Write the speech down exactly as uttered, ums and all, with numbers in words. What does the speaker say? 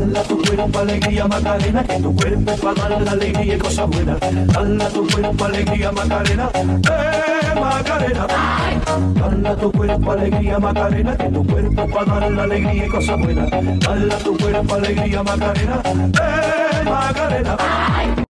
Dala tu cuerpo alegría Macarena, que tu cuerpo es para dar la alegría y cosas buenas. Dala tu cuerpo alegría Macarena, eh Macarena. Dala tu cuerpo alegría Macarena, que tu cuerpo es para dar la alegría y cosas buenas. Dala tu cuerpo alegría Macarena, eh Macarena.